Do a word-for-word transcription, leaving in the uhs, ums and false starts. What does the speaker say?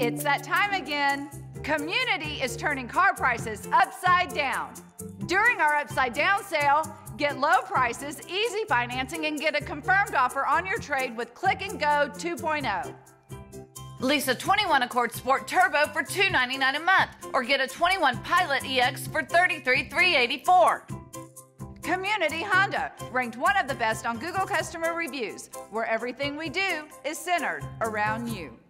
It's that time again. Community is turning car prices upside down. During our Upside Down sale, get low prices, easy financing, and get a confirmed offer on your trade with Click and Go two point oh. Lease a twenty-one Accord Sport Turbo for two hundred ninety-nine dollars a month, or get a twenty-one Pilot E X for thirty-three thousand three hundred eighty-four dollars. Community Honda, ranked one of the best on Google customer reviews, where everything we do is centered around you.